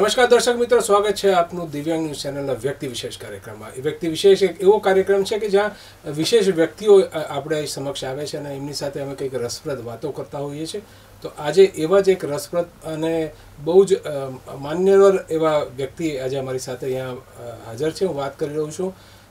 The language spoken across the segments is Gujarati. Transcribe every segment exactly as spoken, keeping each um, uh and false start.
નમસ્કાર દર્શક મિત્રો, સ્વાગત છે આપનું દિવ્યાંગ ન્યૂઝ ચેનલના વ્યક્તિ વિશેષ કાર્યક્રમમાં. એ વ્યક્તિ વિશેષ એક એવો કાર્યક્રમ છે કે જ્યાં વિશેષ વ્યક્તિઓ આપણે સમક્ષ આવે છે અને એમની સાથે અમે કંઈક રસપ્રદ વાતો કરતા હોઈએ છીએ. તો આજે એવા જ એક રસપ્રદ અને બહુ જ માન્યવર એવા વ્યક્તિ આજે અમારી સાથે અહીંયા હાજર છે. હું વાત કરી રહ્યો છું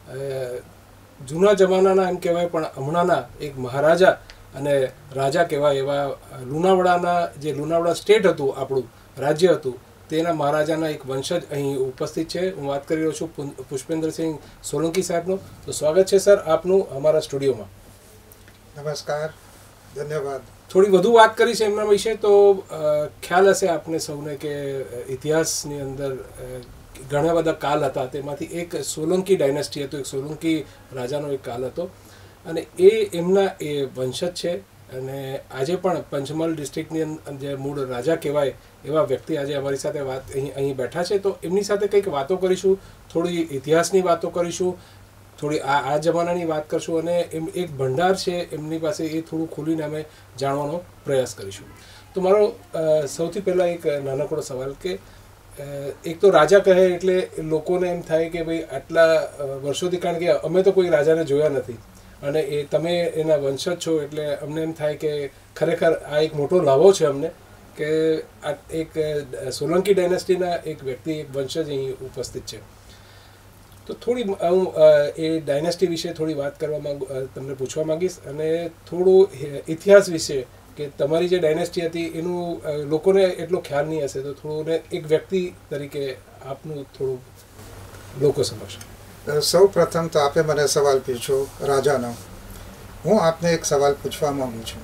જૂના જમાનાના એમ કહેવાય પણ હમણાંના એક મહારાજા અને રાજા કહેવાય એવા લુણાવાડાના, જે લુણાવાડા સ્ટેટ હતું, આપણું રાજ્ય હતું, તેના મહારાજાના એક વંશજ અહીં ઉપસ્થિત છે. હું વાત કરી રહ્યો છું પુષ્પેન્દ્રસિંહ સોલંકી સાહેબનો. તો સ્વાગત છે સર આપનું અમારા સ્ટુડિયોમાં. નમસ્કાર, ધન્યવાદ. થોડી વધુ વાત કરી છે એમના વિશે તો ખ્યાલ હશે આપને સૌને કે ઇતિહાસની અંદર ઘણા બધા કાલ હતા. તેમાંથી એક સોલંકી ડાયનેસ્ટી હતું, એક સોલંકી રાજાનો એક કાલ હતો અને એ એમના એ વંશજ છે. અને આજે પણ પંચમહાલ ડિસ્ટ્રિક્ટની જે મૂળ રાજા કહેવાય એવા વ્યક્તિ આજે અમારી સાથે વાત અહીં અહીં બેઠા છે. તો એમની સાથે કંઈક વાતો કરીશું, થોડી ઇતિહાસની વાતો કરીશું, થોડી આ આ જમાનાની વાત કરશું અને એમ એક ભંડાર છે એમની પાસે, એ થોડું ખોલીને અમે જાણવાનો પ્રયાસ કરીશું. તો મારો સૌથી પહેલાં એક નાનકડો સવાલ કે એક તો રાજા કહે એટલે લોકોને એમ થાય કે ભાઈ આટલા વર્ષોથી, કારણ કે અમે તો કોઈ રાજાને જોયા નથી અને એ તમે એના વંશજ છો એટલે અમને એમ થાય કે ખરેખર આ એક મોટો લાભો છે અમને કે આ એક સોલંકી ડાયનેસ્ટીના એક વ્યક્તિ, એક વંશજ અહીં ઉપસ્થિત છે. તો થોડી હું એ ડાયનેસ્ટી વિશે થોડી વાત કરવા માંગુ, તમને પૂછવા માંગીશ અને થોડું ઇતિહાસ વિશે કે તમારી જે ડાયનેસ્ટી હતી એનું લોકોને એટલો ખ્યાલ નહીં હશે, તો થોડું એક વ્યક્તિ તરીકે આપનું થોડું લોકો સમક્ષ. સૌ પ્રથમ તો આપે મને સવાલ પૂછ્યો રાજાનો. હું આપને એક સવાલ પૂછવા માંગુ છું.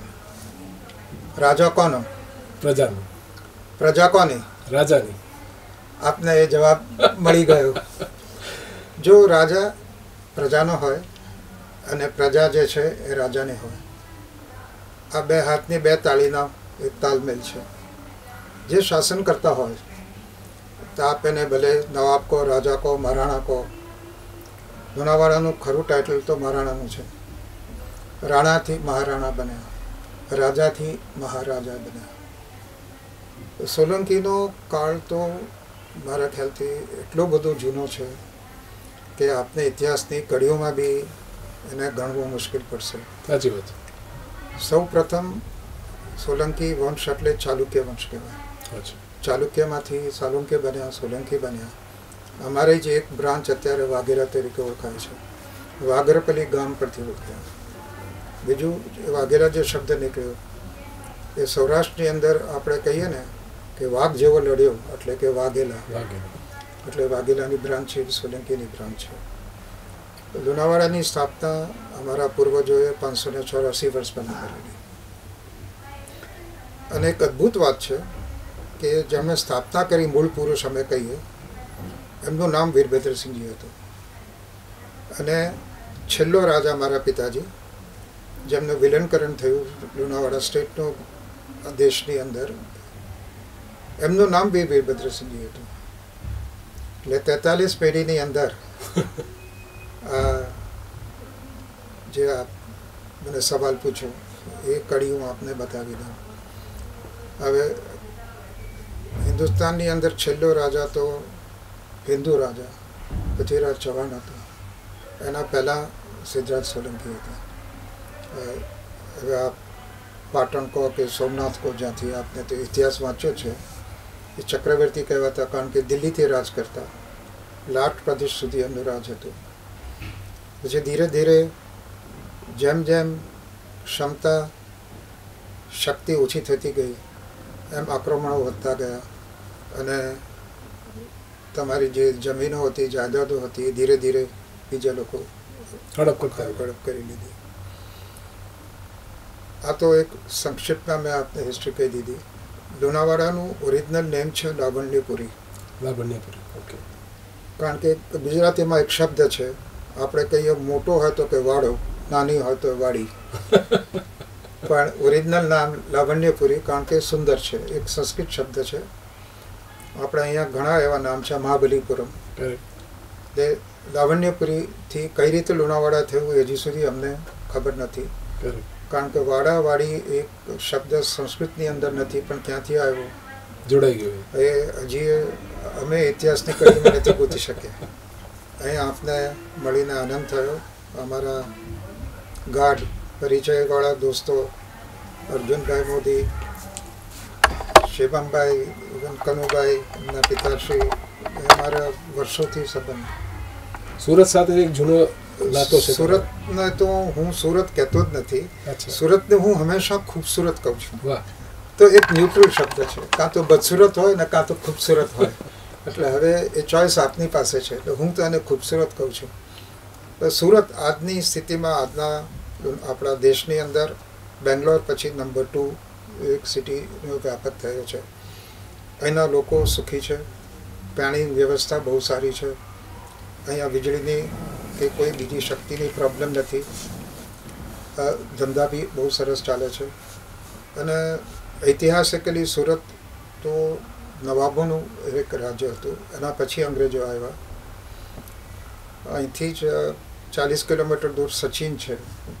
રાજા કોનો? પ્રજાનો. પ્રજા કોની? રાજાની. આપને એ જવાબ મળી ગયો. જો રાજા પ્રજાનો હોય અને પ્રજા જે છે એ રાજાની હોય, આ બે હાથની બે તાળીનો એક તાલમેલ છે. જે શાસન કરતા હોય તો આપ એને ભલે નવાબ કહો, રાજા કહો, મહારાણા કહો. લુણાવાડાનું ખરું ટાઇટલ તો મહારાણાનું છે. રાણાથી મહારાણા બન્યા, રાજાથી મહારાજા બન્યા. સોલંકીનો કાળ તો મારા ખ્યાલથી એટલો બધો જૂનો છે કે આપને ઇતિહાસની કડીઓમાં બી એને ગણવું મુશ્કેલ પડશે. સાચી વાત. સૌ પ્રથમ સોલંકી વંશ એટલે ચાલુક્ય વંશ કહેવાય. ચાલુક્યમાંથી સોલંકી બન્યા, સોલંકી બન્યા. અમારી જે એક બ્રાન્ચ અત્યારે વાઘેરા તરીકે ઓળખાય છે, વાઘરપલી ગામ પરથી ઓળખાય. બીજું વાઘેરા જે શબ્દ નીકળ્યો એ સૌરાષ્ટ્રની અંદર આપણે કહીએ ને કે વાઘ જેવો લડ્યો એટલે કે વાઘેલા, એટલે વાઘેલાની બ્રાન્ચ છે, સોલંકીની બ્રાન્ચ છે. લુણાવાડાની સ્થાપના અમારા પૂર્વજોએ પાંચસો ને ચોરાસી વર્ષ પહેલાં કરેલી. અને એક અદ્ભુત વાત છે કે જેમણે સ્થાપના કરી, મૂળ પુરુષ અમે કહીએ, એમનું નામ વીરભદ્રસિંહજી હતું. અને છેલ્લો રાજા મારા પિતાજી, જેમનું વિલનકરણ થયું લુણાવાડા સ્ટેટનું દેશની અંદર, એમનું નામ બી વીરભદ્રસિંહજી હતું. એટલે તેતાલીસ પેઢીની અંદર જે આપ મને સવાલ પૂછો એ કડી હું આપને બતાવી દઉં. હવે હિન્દુસ્તાનની અંદર છેલ્લો રાજા તો હિન્દુ રાજા પૃથ્વીરાજ ચૌહાણ હતા. એના પહેલાં સિદ્ધરાજ સોલંકી હતા. હવે આપ પાટણ કહો કે સોમનાથ કહો, જ્યાંથી આપને તો ઇતિહાસ વાંચ્યો છે, એ ચક્રવર્તી કહેવાતા, કારણ કે દિલ્હીથી રાજ કરતા. લાટ પ્રદેશ સુધી એમનું રાજ હતું. પછી ધીરે ધીરે જેમ જેમ ક્ષમતા, શક્તિ ઓછી થતી ગઈ એમ આક્રમણો વધતા ગયા અને તમારી જે જમીનો હતી, જાયદાદો હતી, એ ધીરે ધીરે બીજા લોકો હડપ કરતા હડપ કરી લીધી. આ તો એક સંક્ષિપ્તમાં મેં આપને હિસ્ટ્રી કહી દીધી. લુણાવાડાનું ઓરિજિનલ નેમ છે લાવણ્યપુરી. લાવણ્યપુરી, ઓકે. કારણ કે ગુજરાતીમાં એક શબ્દ છે, આપણે કહીએ મોટો હોય તો કે વાડો, નાની હોય તો વાડી. પણ ઓરિજિનલ નામ લાવણ્યપુરી, કારણ કે સુંદર છે. એક સંસ્કૃત શબ્દ છે. આપણે અહીંયા ઘણા એવા નામ છે, મહાબલીપુરમ. તે લાવણ્યપુરીથી કઈ રીતે લુણાવાડા થયું હજી સુધી અમને ખબર નથી. કારણ કે વાડા વાડી એક શબ્દ સંસ્કૃતની અંદર નથી, પણ ક્યાંથી આવ્યો જોડાઈ ગયો એ હજી અમે ઇતિહાસની કડીમાં નથી ગોતી શક્યા. અહીં આપને મળીને આનંદ થયો. અમારા ગાઢ પરિચયવાળા દોસ્તો અર્જુનભાઈ મોદી, શિવમભાઈ, કનુભાઈ, એમના પિતાશ્રી, એ અમારા વર્ષોથી સંબંધ. સુરત સાથે એક જૂનો નાતો છે. સુરતને તો હું સુરત કહેતો જ નથી. સુરતને હું હંમેશા ખૂબસૂરત કહું છું. વાહ. તો એક ન્યુટ્રલ શબ્દ છે, કાં તો બદસુરત હોય ને કાં તો ખૂબસૂરત હોય. એટલે હવે એ ચોઈસ આપની પાસે છે. એટલે હું તો એને ખૂબસૂરત કહું છું. સુરત આજની સ્થિતિમાં આજના આપણા દેશની અંદર બેંગ્લોર પછી નંબર ટુ એક સિટીનો વ્યાપક થયો છે. અહીંના લોકો સુખી છે. પાણી વ્યવસ્થા બહુ સારી છે. અહીંયા વીજળીની કે કોઈ બીજી શક્તિની પ્રોબ્લેમ નથી. ધંધા બી બહુ સરસ ચાલે છે. અને ઐતિહાસિકલી સુરત તો નવાબોનું એક રાજ્ય હતું. એના પછી અંગ્રેજો આવ્યા. અહીંથી જ ચાલીસ કિલોમીટર દૂર સચિન છે.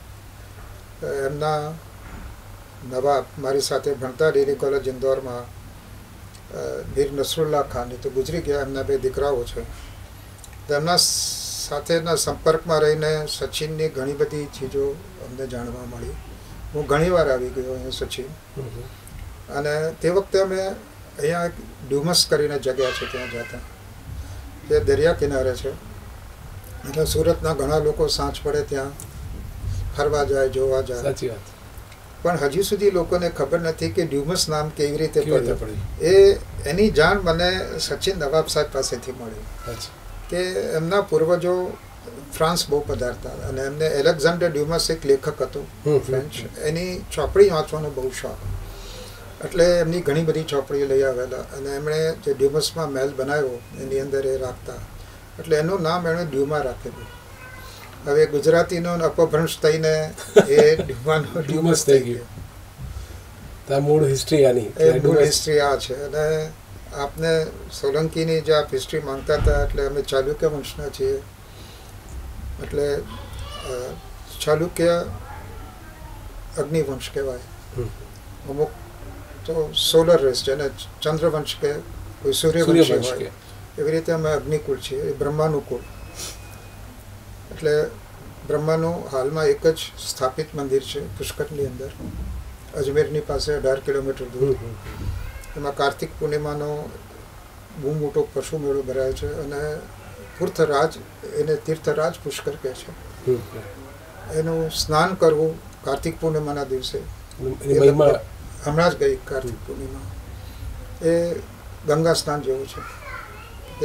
એમના નવાબ મારી સાથે ભણતા ડિગ્રી કોલેજ ઇન્દોરમાં મીર નસરુલ્લા ખાન, એ તો ગુજરી ગયા. એમના બે દીકરાઓ છે. તેમના સાથેના સંપર્કમાં રહીને સચિનની ઘણી બધી ચીજો અમને જાણવા મળી. હું ઘણી વાર આવી ગયો અહીંયા સચિન. અને તે વખતે અમે અહીંયા એક ડ્યુમસ કરીને જગ્યા છે ત્યાં જતા, જે દરિયા કિનારે છે. એટલે સુરતના ઘણા લોકો સાંજ પડે ત્યાં ફરવા જાય, જોવા જાય. સાચી વાત. પણ હજી સુધી લોકોને ખબર નથી કે ડ્યુમસ નામ કેવી રીતે પડ્યું. એ એની જાણ મને સચિન નવાબ સાહેબ પાસેથી મળી કે એમના પૂર્વજો ફ્રાન્સ બહુ પધારતા અને એમને એલેક્ઝાન્ડર ડ્યુમસ એક લેખક હતો ફ્રેન્ચ. એની ચોપડી વાંચવાનો બહુ શોખ. એટલે એમની ઘણી બધી ચોપડીઓ લઈ આવેલા અને એમણે જે ડ્યુમસમાં મહેલ બનાવ્યો એની અંદર એ રાખતા. એટલે એનું નામ એમણે ડ્યુમા રાખેલું. હવે ગુજરાતીનો અપભ્રંશ થઈને એ ડ્યુમાનો ડ્યુમસ થઈ ગયો. મૂળ હિસ્ટ્રી આની એ મૂળ હિસ્ટ્રી આ છે. અને આપને સોલંકીની જે આપ હિસ્ટ્રી માંગતા હતા, એટલે અમે ચાલુક્ય વંશના છીએ. એટલે ચાલુક્ય અગ્નિવંશ કહેવાય. અમુક તો સોલર રેસ છે અને ચંદ્રવંશ કે કોઈ સૂર્યવંશ હોય. એવી રીતે અમે અગ્નિકુળ છીએ. એ બ્રહ્માનું કુળ. એટલે બ્રહ્માનું હાલમાં એક જ સ્થાપિત મંદિર છે પુષ્કરની અંદર, અજમેરની પાસે અઢાર કિલોમીટર દૂર. એમાં કાર્તિક પૂર્ણિમાનો બહુ મોટો પશુ મેળો ભરાય છે. અને પૂર્થરાજ, એને તીર્થરાજ પુષ્કર કહે છે. એનું સ્નાન કરવું કાર્તિક પૂર્ણિમાના દિવસે. હમણાં જ ગઈ કાર્તિક પૂર્ણિમા. એ ગંગા સ્નાન જેવું છે કે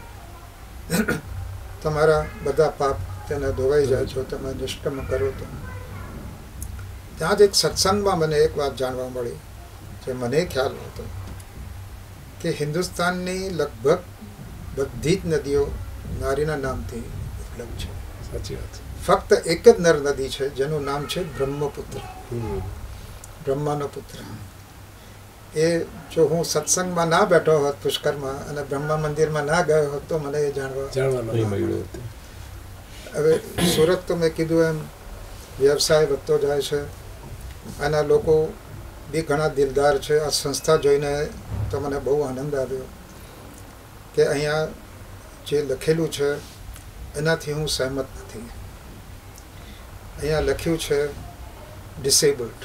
તમારા બધા પાપ તેને ધોવાઈ જાય છો તમે નિષ્કર્મ કરો તો. ત્યાં જ એક સત્સંગમાં મને એક વાત જાણવા મળી જે મને ખ્યાલ હતો કે હિન્દુસ્તાનની લગભગ બધી જ નદીઓ નારીના નામથી ઉપલબ્ધ છે. સાચી વાત. ફક્ત એક જ નર નદી છે જેનું નામ છે બ્રહ્મપુત્ર, બ્રહ્માનો પુત્ર. એ જો હું સત્સંગમાં ના બેઠો હોત પુષ્કરમાં અને બ્રહ્મા મંદિરમાં ના ગયો હોત તો મને એ જાણવા મળ્યું. હવે સુરત તો મેં કીધું એમ વ્યવસાય વધતો જાય છે. આના લોકો બી ઘણા દિલદાર છે. આ સંસ્થા જોઈને તો મને બહુ આનંદ આવ્યો કે અહીંયા જે લખેલું છે એનાથી હું સહેમત નથી. અહીંયા લખ્યું છે disabled.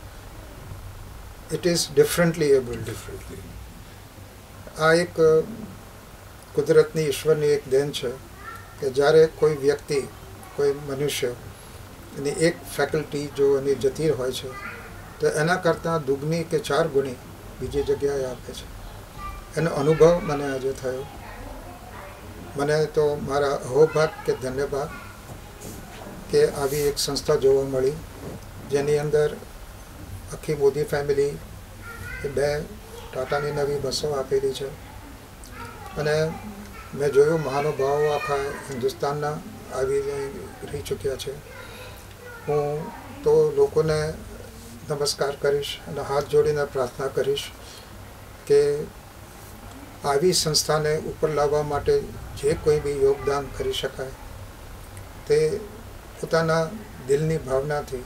It is differently abled. Differently આ એક કુદરતની, ઈશ્વરની એક દેન છે કે જ્યારે કોઈ વ્યક્તિ, કોઈ મનુષ્ય એની એક ફેકલ્ટી જો એની જતી હોય છે તો એના કરતાં દુગની કે ચાર ગુણી બીજી જગ્યાએ આપે છે. એનો અનુભવ મને આજે થયો. મને તો મારા અહોભાગ કે ધન્યવાદ કે આવી એક સંસ્થા જોવા મળી જેની અંદર આખી મોદી ફેમિલી એ બે ટાટાની નવી બસો આપેલી છે. અને મેં જોયું મહાનુભાવો આખા હિન્દુસ્તાનના આવી રહી ચૂક્યા છે. હું તો લોકોને નમસ્કાર કરીશ અને હાથ જોડીને પ્રાર્થના કરીશ કે આવી સંસ્થાને ઉપર લાવવા માટે જે કોઈ બી યોગદાન કરી શકાય તે પોતાના દિલની ભાવનાથી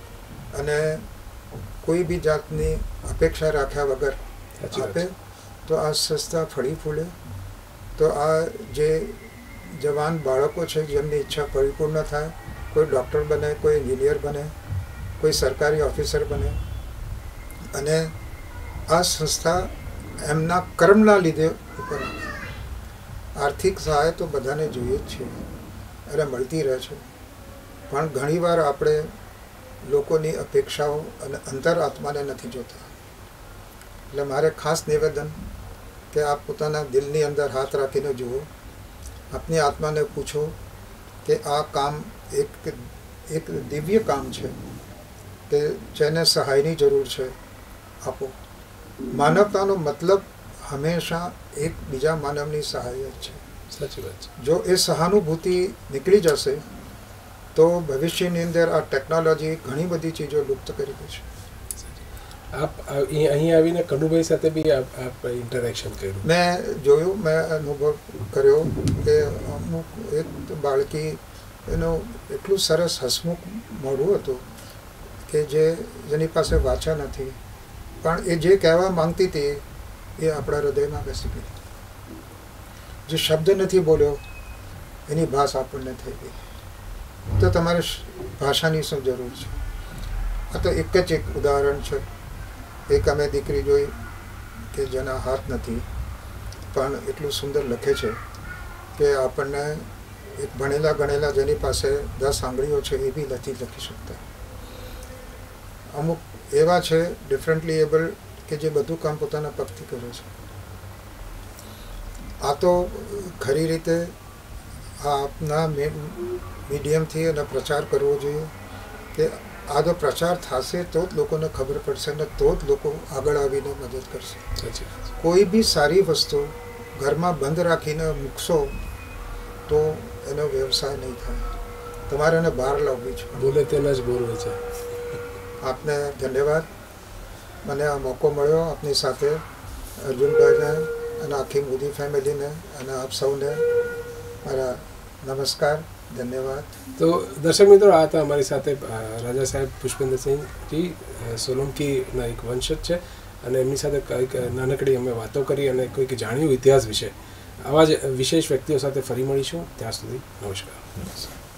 અને કોઈ બી જાતની અપેક્ષા રાખ્યા વગર આપે તો આ સંસ્થા ફળી ફૂલે, તો આ જે જવાન બાળકો છે જેમની ઈચ્છા પરિપૂર્ણ થાય, કોઈ ડૉક્ટર બને, કોઈ એન્જિનિયર બને, કોઈ સરકારી ઓફિસર બને, અને આ સંસ્થા એમના કર્મના લીધે ઉપર આર્થિક સહાય તો બધાને જોઈએ જ છે અને મળતી રહે છે, પણ ઘણીવાર આપણે લોકોની અપેક્ષાઓ અને અંતરાત્માને નથી જોતા. એટલે મારે ખાસ નિવેદન કે આપ પોતાના દિલની અંદર હાથ રાખીને જુઓ, આપની આત્માને પૂછો કે આ કામ એક એક દિવ્ય કામ છે કે જેને સહાયની જરૂર છે, આપો. માનવતાનો મતલબ હંમેશા એક બીજા માનવની સહાય જ છે. સાચી વાત છે. જો એ સહાનુભૂતિ નીકળી જશે તો ભવિષ્યની અંદર આ ટેકનોલોજી ઘણી બધી ચીજો લુપ્ત કરી દેશે. આપ અહીં આવીને કનુભાઈ સાથે બી આપ ઇન્ટરેક્શન કર્યું? મેં જોયું, મેં અનુભવ કર્યો કે અમુક એક બાળકી એનું એટલું સરસ હસમુખ મોઢું હતું કે જે જેની પાસે વાચા નથી, પણ એ જે કહેવા માંગતી હતી એ આપણા હૃદયમાં બેસી ગઈ. જે શબ્દ નથી બોલ્યો એની ભાષા આપણને થઈ ગઈ. તો તમારે ભાષાની શું જરૂર છે? આ તો એક જ એક ઉદાહરણ છે. એક અમે દીકરી જોઈ કે જેના હાથ નથી પણ એટલું સુંદર લખે છે કે આપણને એક ભણેલા ગણેલા જેની પાસે દસ આંગળીઓ છે એ બી નથી લખી શકતા. અમુક એવા છે ડિફરન્ટલી એબલ કે જે બધું કામ પોતાના પગથી કરે છે. આ તો ખરી રીતે આપના મીડિયમથી એનો પ્રચાર કરવો જોઈએ કે આ જો પ્રચાર થશે તો જ લોકોને ખબર પડશે ને તો જ લોકો આગળ આવીને મદદ કરશે. કોઈ બી સારી વસ્તુ ઘરમાં બંધ રાખીને મૂકશો તો એનો વ્યવસાય નહીં થાય. તમારે એને બહાર લાવવી છે. બોલે તેના જ બોલવું છે. આપને ધન્યવાદ. મને આ મોકો મળ્યો આપની સાથે, અર્જુનભાઈને અને આખી મોદી ફેમિલીને અને આપ સૌને મારા નમસ્કાર, ધન્યવાદ. તો દર્શક મિત્રો, આ હતા અમારી સાથે રાજા સાહેબ પુષ્પેન્દ્રસિંહજી, સોલંકીના એક વંશજ છે, અને એમની સાથે કંઈક નાનકડી અમે વાતો કરી અને કોઈક જાણ્યું ઇતિહાસ વિશે. આવા જ વિશેષ વ્યક્તિઓ સાથે ફરી મળીશું. ત્યાં સુધી નમસ્કાર.